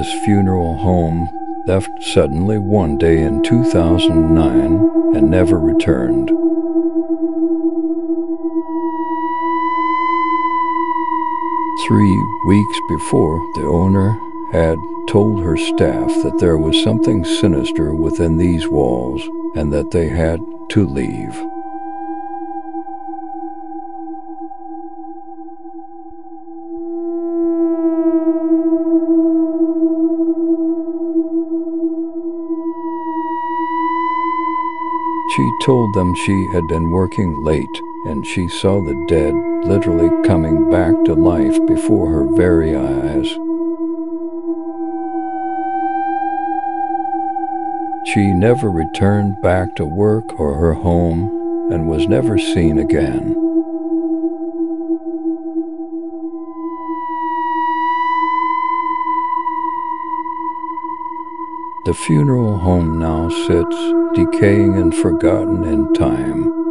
Ana's funeral home left suddenly one day in 2009 and never returned. 3 weeks before, the owner had told her staff that there was something sinister within these walls and that they had to leave. She told them she had been working late and she saw the dead literally coming back to life before her very eyes. She never returned back to work or her home and was never seen again. The funeral home now sits, decaying and forgotten in time.